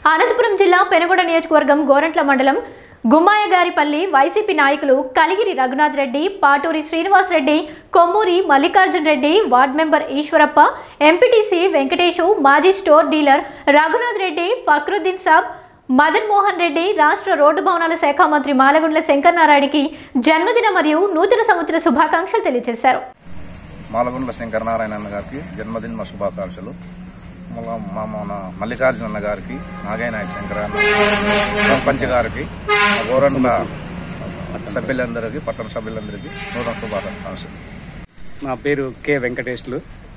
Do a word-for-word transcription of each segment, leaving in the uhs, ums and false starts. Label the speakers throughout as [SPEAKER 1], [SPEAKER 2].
[SPEAKER 1] అనంతపురం జిల్లా పెనుగొండ నియోజకవర్గం గోరంట్ల మండలం గుమ్మాయగారిపల్లి వైసీపీ నాయకులు Kaligiri Raghunath Reddy, Paturi Srinivas Reddy, Kommuri Mallikarjun Reddy, ward member Eshwarappa, MPTC Venkatesu, మాజీ స్టోర్ డీలర్ రఘునాథ్ రెడ్డి, ఫక్రుద్దీన్ సాబ్, మదన్ మోహన్ రెడ్డి, రాష్ట్ర రోడ్డు భవనాల శాఖ మంత్రి మాలగుండ్ల శంకరనారాయణకి జన్మదిన మరియు నూతన సంవత్సర శుభాకాంక్షలు తెలియజేశారు.
[SPEAKER 2] మాలగుండ్ల శంకరనారాయణ గారికి జన్మదిన శుభాకాంక్షలు. మా మన మల్లికార్జున అన్న గారికి, నాగయ్యనాయక శంకరన్న సర్పంచ్ గారికి, గోరంట్ల సభ్యులందరికీ, పట్టణ సభ్యులందరికీ నూతన శుభాకాంక్షలు.
[SPEAKER 3] నా పేరు కె వెంకటేశ్లు,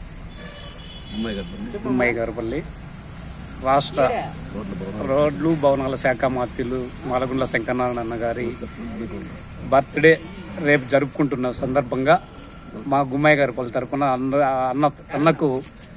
[SPEAKER 3] గుమ్మాయగారిపల్లి. రాష్ట్ర రోడ్లు భవనాల శాఖ మంత్రులు మాలగుండ్ల శంకరనారాయణ గారి బర్త్డే రేపు జరుపుకుంటున్న సందర్భంగా మా గుమ్మాయగారిపల్లి తరఫున అన్న అన్న అన్నకు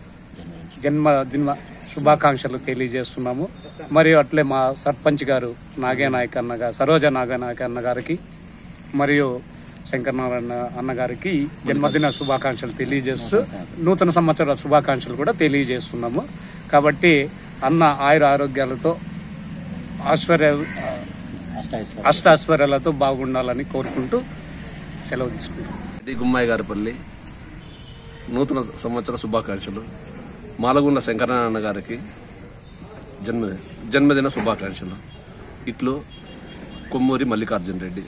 [SPEAKER 3] జన్మదిన శుభాకాంక్షలు తెలియజేస్తున్నాము. మరియు అట్లే మా సర్పంచ్ గారు నాగయ్యనాయక అన్న గారు, సరోజ నాగయ్యనాయక అన్న గారికి మరియు శంకరనారాయణ అన్నగారికి జన్మదిన శుభాకాంక్షలు తెలియజేస్తూ నూతన సంవత్సర శుభాకాంక్షలు కూడా తెలియజేస్తున్నాము. కాబట్టి అన్న ఆయుర ఆరోగ్యాలతో ఐశ్వర్య అష్టాశ్వర్యాలతో బాగుండాలని కోరుకుంటూ సెలవు తీసుకుంటాం.
[SPEAKER 4] గుమ్మాయగారిపల్లి నూతన సంవత్సర శుభాకాంక్షలు. మాలగుండ్ల శంకరనారాయణ గారికి జన్మ జన్మదిన శుభాకాంక్షలు. ఇట్లు కొమ్మూరి మల్లికార్జున్ రెడ్డి,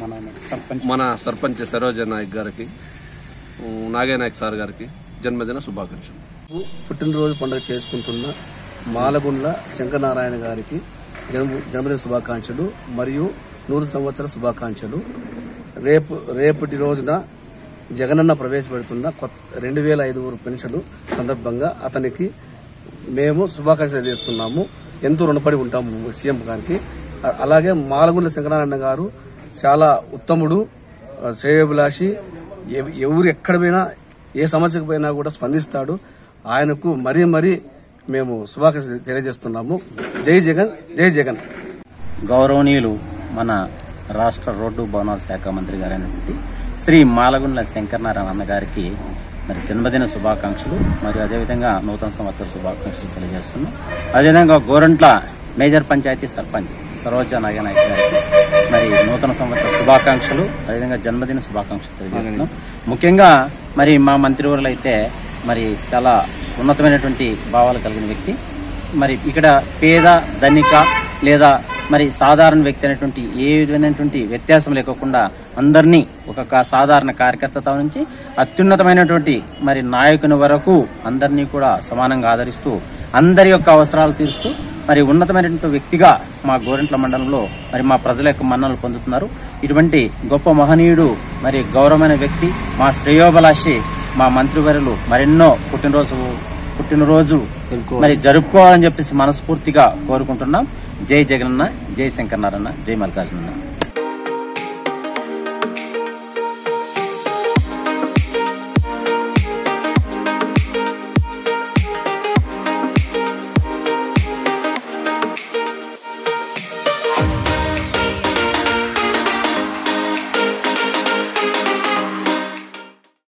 [SPEAKER 4] మన సర్పంచ్ సరోజ నాయక్ గారికి, నాగయ్యనాయక్ సార్ గారికి జన్మదిన శుభాకాంక్షలు.
[SPEAKER 5] పుట్టినరోజు పండుగ చేసుకుంటున్న మాలగుండ్ల శంకరనారాయణ గారికి జన్మ జన్మదిన శుభాకాంక్షలు మరియు నూతన సంవత్సర శుభాకాంక్షలు. రేపు రేపటి రోజున జగనన్న ప్రవేశపెడుతున్న కొత్త రెండు వేల ఐదు పెన్షన్ సందర్భంగా అతనికి మేము శుభాకాంక్షలు చేస్తున్నాము. ఎంతో రుణపడి ఉంటాము సీఎం గారికి. అలాగే మాలగుండ్ల శంకరనారాయణ గారు చాలా ఉత్తముడు, శ్రేయోభిలాషి. ఎవరు ఎక్కడ పోయినా ఏ సమస్యకు పోయినా కూడా స్పందిస్తాడు. ఆయనకు మరీ మరీ మేము శుభాకాంక్షలు తెలియజేస్తున్నాము. జై జగన్, జై జగన్.
[SPEAKER 6] గౌరవనీయులు మన రాష్ట్ర రోడ్డు భవనాల శాఖ మంత్రి గారైనటువంటి శ్రీ మాలగుండ్ల శంకరనారాయణ అన్న గారికి మరి జన్మదిన శుభాకాంక్షలు మరియు అదేవిధంగా నూతన సంవత్సర శుభాకాంక్షలు తెలియజేస్తున్నాం. అదేవిధంగా గోరంట్ల మేజర్ పంచాయతీ సర్పంచ్ సరోజ నాగయ్యనాయక గారికి మరి నూతన సంవత్సర శుభాకాంక్షలు, అదేవిధంగా జన్మదిన శుభాకాంక్షలు తెలియజేస్తున్నాం. ముఖ్యంగా మరి మా మంత్రివర్యులు అయితే మరి చాలా ఉన్నతమైనటువంటి భావాలు కలిగిన వ్యక్తి. మరి ఇక్కడ పేద, ధనిక లేదా మరి సాధారణ వ్యక్తి అనేటువంటి ఏ విధమైనటువంటి వ్యత్యాసం లేకుండా అందరినీ ఒక సాధారణ కార్యకర్త నుంచి అత్యున్నతమైనటువంటి మరి నాయకుని వరకు అందరినీ కూడా సమానంగా ఆదరిస్తూ అందరి యొక్క అవసరాలు తీరుస్తూ మరి ఉన్నతమైనటువంటి వ్యక్తిగా మా గోరంట్ల మండలంలో మరి మా ప్రజల యొక్క మన్ననలు పొందుతున్నారు. ఇటువంటి గొప్ప మహనీయుడు, మరి గౌరవమైన వ్యక్తి, మా శ్రేయోభిలాషి, మా మంత్రివర్యులు మరెన్నో పుట్టినరోజు పుట్టినరోజు మరి జరుపుకోవాలని చెప్పేసి మనస్ఫూర్తిగా కోరుకుంటున్నాం. జై జగనన్న, జై శంకరనారాయణ, జై మల్లికార్జున.